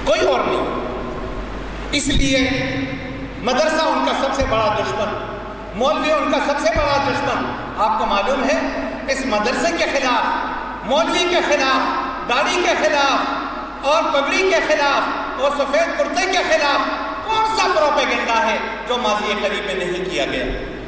کوئی اور نہیں۔ اس لیے مدرسہ ان کا سب سے بڑا دشمن، مولوی ان کا سب سے بڑا دشمن۔ آپ کو معلوم ہے اس مدرسے کے خلاف، مولوی کے خلاف، داڑھی کے خلاف اور پگڑی کے خلاف اور سفید کرتے کے خلاف کون سا پروپیگنڈا ہے جو ماضی قریب میں نہیں کیا گیا؟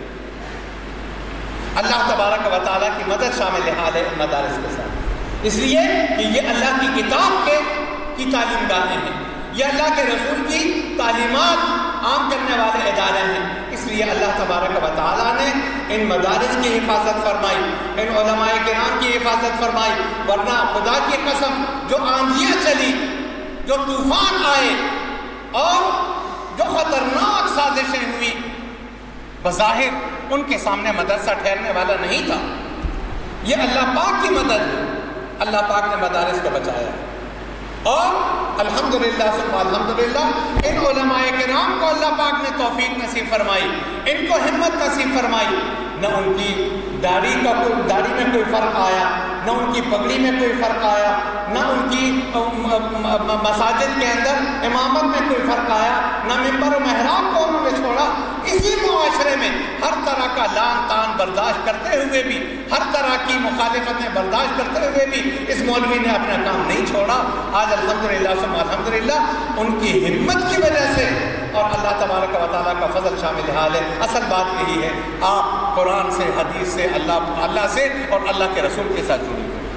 اللہ تبارک و تعالیٰ کی مدد شامل حال ہے مدارس کے ساتھ، اس لیے کہ یہ اللہ کی کتاب کی تعلیم گاہیں ہیں، یہ اللہ کے رسول کی تعلیمات عام کرنے والے ادارے ہیں۔ اس لیے اللہ تبارک و تعالیٰ نے ان مدارس کی حفاظت فرمائی، ان علماء کرام کی حفاظت فرمائی، ورنہ خدا کی قسم جو آندھیاں چلی، جو طوفان آئے اور جو خطرناک سازشیں ہوئی، بظاہر ان کے سامنے مدرسہ ٹھہرنے والا نہیں تھا۔ یہ اللہ پاک کی مدد ہے، اللہ پاک نے مدارس کو بچایا ہے۔ اور الحمدللہ ثم الحمدللہ ان علماء کرام کو اللہ پاک نے توفیق نصیب فرمائی، ان کو ہمت نصیب فرمائی، نہ ان کی داڑھی میں کوئی فرق آیا، نہ ان کی پگڑی میں کوئی فرق آیا، نہ ان کی مساجد کے اندر امامت میں کوئی فرق آیا، نہ ممبر و محراب کو انہوں نے چھوڑا۔ اسی معاشرے میں ہر طرح کا لعن طعن برداشت کرتے ہوئے بھی، ہر طرح کی مخالفتیں برداشت کرتے ہوئے بھی اس مولوی نے اپنا کام نہیں چھوڑا۔ آج الحمدللہ ثم الحمدللہ ان کی ہمت کی وجہ سے اور اللہ تبارک و تعالیٰ کا فضل شامل حال ہے۔ اصل بات یہی ہے، آپ قرآن سے، حدیث سے، اللہ سے اور اللہ کے رسول کے ساتھ جڑے ہوئے۔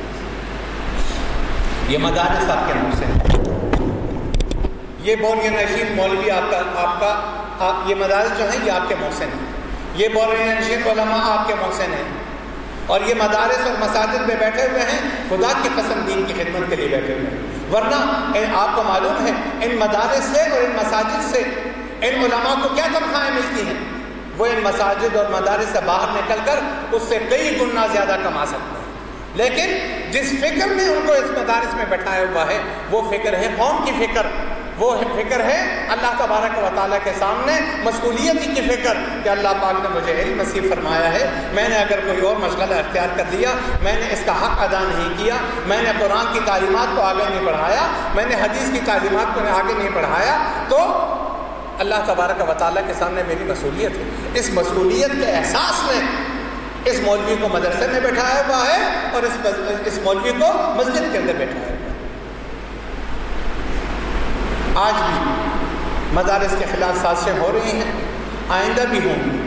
یہ مدارس آپ کے منہ سے ہیں، یہ بوریہ نشین مولوی آپ کا یہ مدارس جو ہیں یہ آپ کے محسن ہیں، یہ بوریہ نشین علماء آپ کے محسن ہیں، اور یہ مدارس اور مساجد میں بیٹھے ہوئے ہیں خدا کی قسم دین کی خدمت کے لیے بیٹھے ہوئے ہیں۔ ورنہ آپ کو معلوم ہے ان مدارس سے اور ان مساجد سے ان علماء کو کیا تنخواہیں ملتی ہیں؟ وہ ان مساجد اور مدارس سے باہر نکل کر اس سے کئی گنا زیادہ کما سکتے ہیں، لیکن جس فکر نے ان کو اس مدارس میں بٹھایا ہوا ہے وہ فکر ہے قوم کی فکر، وہ فکر ہے اللہ تبارک و تعالیٰ کے سامنے مسئولیت کی فکر کہ اللہ پاک نے مجھے علم نصیب فرمایا ہے، میں نے اگر کوئی اور مشغلہ اختیار کر لیا، میں نے اس کا حق ادا نہیں کیا، میں نے قرآن کی تعلیمات کو آگے نہیں بڑھایا، میں نے حدیث کی تعلیمات کو آگے نہیں بڑھایا، تو اللہ تبارک و تعالیٰ کے سامنے میری مسئولیت ہے۔ اس مسئولیت کے احساس میں اس مولوی کو مدرسے میں بٹھایا ہوا ہے اور اس مولوی کو مسجد کے اندر بٹھایا ہوا ہے۔ آج بھی مدارس کے خلاف سازشیں ہو رہی ہیں، آئندہ بھی ہوں گی۔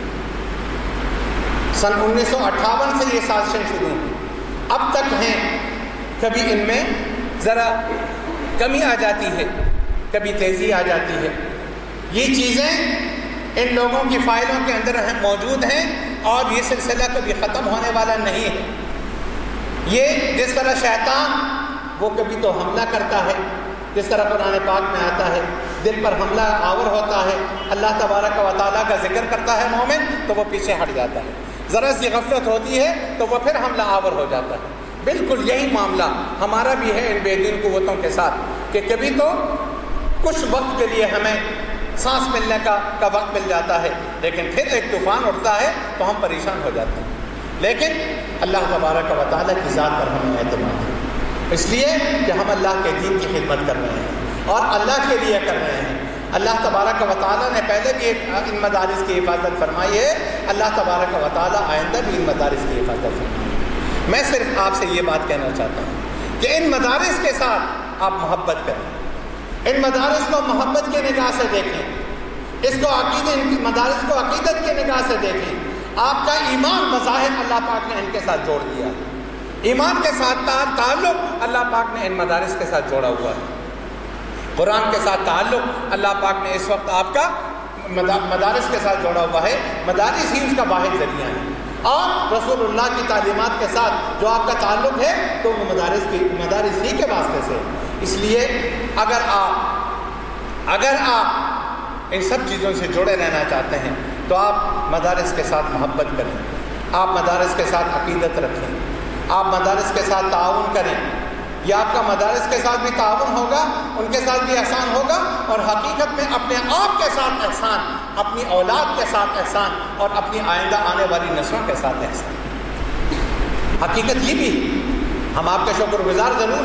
سن 1958 سے یہ سازشیں شروع ہوئی، اب تک ہیں، کبھی ان میں ذرا کمی آ جاتی ہے، کبھی تیزی آ جاتی ہے۔ یہ چیزیں ان لوگوں کی فائلوں کے اندر موجود ہیں اور یہ سلسلہ کبھی ختم ہونے والا نہیں ہے۔ یہ جس طرح شیطان وہ کبھی تو حملہ کرتا ہے، جس طرح قرآن پاک میں آتا ہے دل پر حملہ آور ہوتا ہے، اللہ تبارک و تعالیٰ کا ذکر کرتا ہے مومن تو وہ پیچھے ہٹ جاتا ہے، ذرا سی غفلت ہوتی ہے تو وہ پھر حملہ آور ہو جاتا ہے۔ بالکل یہی معاملہ ہمارا بھی ہے ان بے دین قوتوں کے ساتھ کہ کبھی تو کچھ وقت کے لیے ہمیں سانس ملنے کا وقت مل جاتا ہے، لیکن پھر ایک طوفان اٹھتا ہے تو ہم پریشان ہو جاتے ہیں۔ لیکن اللہ تبارک و تعالیٰ کی ذات پر ہمیں اعتماد ہے، اس لیے کہ ہم اللہ کے دین کی خدمت کر رہے ہیں اور اللہ کے لیے کر رہے ہیں۔ اللہ تبارک و تعالیٰ نے پہلے بھی ان مدارس کی حفاظت فرمائی ہے، اللہ تبارک و تعالیٰ آئندہ بھی ان مدارس کی حفاظت فرمائے۔ میں صرف آپ سے یہ بات کہنا چاہتا ہوں کہ ان مدارس کے ساتھ آپ محبت کریں، ان مدارس کو محبت کی نگاہ سے دیکھیں، اس کو مدارس کو عقیدت کی نگاہ سے دیکھیں۔ آپ کا ایمان بظاہر اللہ پاک نے ان کے ساتھ جوڑ دیا ہے، ایمان کے ساتھ تعلق اللہ پاک نے ان مدارس کے ساتھ جوڑا ہوا ہے، قرآن کے ساتھ تعلق اللہ پاک نے اس وقت آپ کا مدارس کے ساتھ جوڑا ہوا ہے۔ مدارس ہی اس کا واحد ذریعہ ہے، اور رسول اللہ کی تعلیمات کے ساتھ جو آپ کا تعلق ہے تو وہ مدارس ہی کے واسطے سے۔ اس لیے اگر آپ ان سب چیزوں سے جڑے رہنا چاہتے ہیں تو آپ مدارس کے ساتھ محبت کریں، آپ مدارس کے ساتھ عقیدت رکھیں، آپ مدارس کے ساتھ تعاون کریں، یا آپ کا مدارس کے ساتھ بھی تعاون ہوگا، ان کے ساتھ بھی احسان ہوگا، اور حقیقت میں اپنے آپ کے ساتھ احسان، اپنی اولاد کے ساتھ احسان، اور اپنی آئندہ آنے والی نسلوں کے ساتھ احسان۔ حقیقت یہ بھی ہم آپ کے شکر گزار ضرور ہیں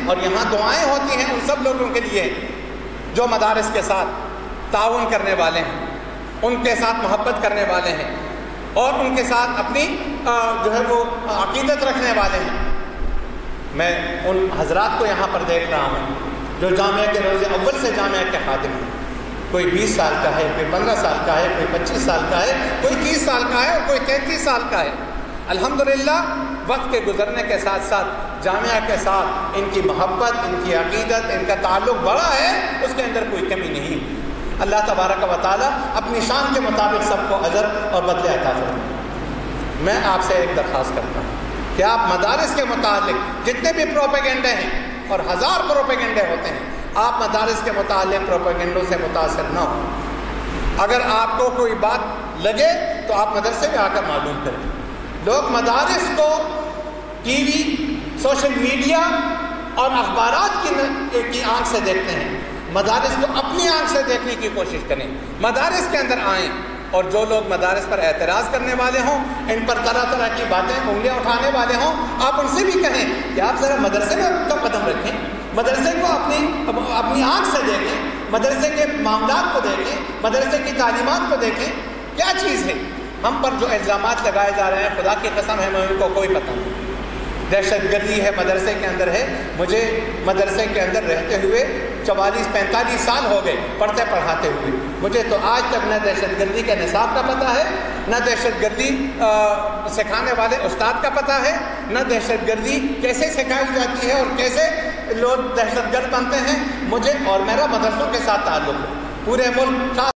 اور یہاں دعائیں ہوتی ہیں ان سب لوگوں کے لیے جو مدارس کے ساتھ تعاون کرنے والے ہیں، ان کے ساتھ محبت کرنے والے ہیں اور ان کے ساتھ اپنی جو ہے وہ عقیدت رکھنے والے ہیں۔ میں ان حضرات کو یہاں پر دیکھ رہا ہوں جو جامعہ کے روز اول سے جامعہ کے خادم ہیں، کوئی 20 سال کا ہے، کوئی 15 سال کا ہے، کوئی 25 سال کا ہے، کوئی 30 سال کا ہے اور کوئی 33 سال کا ہے۔ الحمدللہ وقت کے گزرنے کے ساتھ ساتھ جامعہ کے ساتھ ان کی محبت، ان کی عقیدت، ان کا تعلق بڑا ہے، اس کے اندر کوئی کمی نہیں۔ اللہ تبارک و تعالیٰ اپنی شان کے مطابق سب کو اجر اور بدلے عطا فرمائے۔ میں آپ سے ایک درخواست کرتا ہوں کہ آپ مدارس کے متعلق جتنے بھی پروپیگنڈے ہیں اور 1000 پروپیگنڈے ہوتے ہیں، آپ مدارس کے متعلق پروپیگنڈوں سے متاثر نہ ہوں۔ اگر آپ کو کوئی بات لگے تو آپ مدرسے میں آ کر معلوم کریں۔ لوگ مدارس کو ٹی وی، سوشل میڈیا اور اخبارات کی آنکھ سے دیکھتے ہیں، مدارس کو اپنی آنکھ سے دیکھنے کی کوشش کریں، مدارس کے اندر آئیں، اور جو لوگ مدارس پر اعتراض کرنے والے ہوں، ان پر طرح طرح کی باتیں، انگلیاں اٹھانے والے ہوں، آپ ان سے بھی کہیں کہ آپ ذرا مدرسے میں کا قدم رکھیں، مدرسے کو اپنی آنکھ سے دیکھیں، مدرسے کے معاملات کو دیکھیں، مدرسے کی تعلیمات کو دیکھیں، کیا چیز ہے۔ ہم پر جو الزامات لگائے جا رہے ہیں، خدا کی قسم ہے ان کو کوئی پتہ نہیں۔ دہشت گردی ہے مدرسے کے اندر ہے، مجھے مدرسے کے اندر رہتے ہوئے 44-45 سال ہو گئے پڑھتے پڑھاتے ہوئے، مجھے تو آج تک نہ دہشت گردی کے نصاب کا پتہ ہے، نہ دہشت گردی سکھانے والے استاد کا پتہ ہے، نہ دہشت گردی کیسے سکھائی جاتی ہے اور کیسے لوگ دہشت گرد بنتے ہیں۔ مجھے اور میرا مدرسوں کے ساتھ تعلق ہے، پورے ملک